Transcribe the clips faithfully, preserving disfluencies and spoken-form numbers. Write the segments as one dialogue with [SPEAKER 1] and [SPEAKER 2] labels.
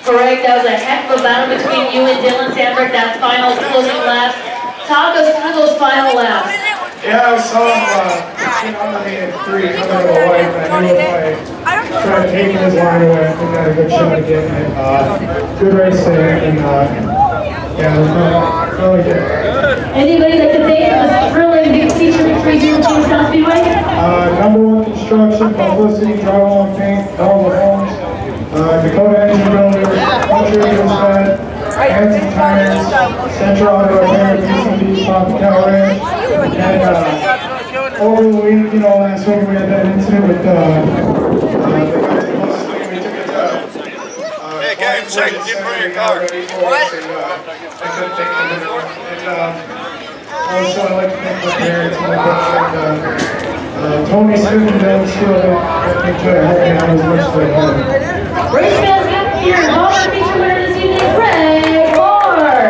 [SPEAKER 1] Greg, that was a heck of a battle between you and Dylan Sandberg, that final closing lap. Talk us through those final laps.
[SPEAKER 2] Yeah, I saw him, uh, you know, I mean, three coming to the white, and I knew if I tried taking his line away, I think I had a good shot at getting it. Uh, good race there, and uh, yeah, it was really, really good.
[SPEAKER 1] Anybody like to thank for this thrilling big feature victory here at Jamestown Speedway?
[SPEAKER 2] Uh, number one construction, Publicity, Drywall and Paint, All the Homes, uh, Dakota Engine Builder, Country Eagles Fed, Hanson Tires, Central Auto Repair, D C B, Papa Cow Ranch, and uh, over the week, you know, last week we had that incident with uh, uh, the guys in Muslim. We took it to uh,
[SPEAKER 3] hey, guys, check, get for your car.
[SPEAKER 2] What? And, uh, I couldn't take them in. And uh, also, I'd like to thank my parents and my coach, and uh, uh, Tony Smith and Ben Steele, they try to help me out as much as they can.
[SPEAKER 1] Race fans, get your Honda feature winner this evening, Greg Moore.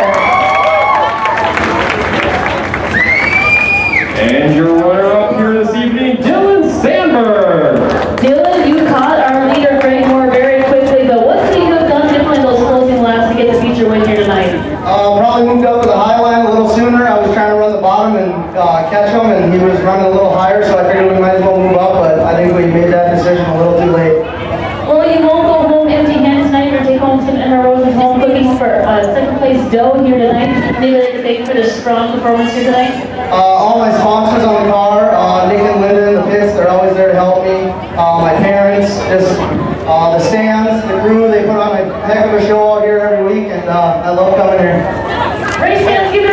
[SPEAKER 4] And your runner up here this evening, Dylan Sandberg.
[SPEAKER 1] Dylan, you caught our leader, Greg Moore, very quickly, but what could you have done differently in those closing laps to get the feature win here tonight?
[SPEAKER 5] Uh, probably moved up to the high line a little sooner. I was trying to run the bottom and uh, catch him, and he was running a little higher, so I figured we might as well move up, but I think we made that decision a little too late.
[SPEAKER 1] Well, you won't go home empty-handed tonight. You're going to take home some Emma Rose's home cookies for uh, second place dough here tonight. Anybody like to thank for the strong performance here tonight?
[SPEAKER 5] Uh, all my sponsors on the car, uh, Nick and Linda in the pits, they're always there to help me. Uh, my parents, just uh, the stands, the crew, they put on a heck of a show all here every week, and uh, I love coming here.
[SPEAKER 1] Race fans, give it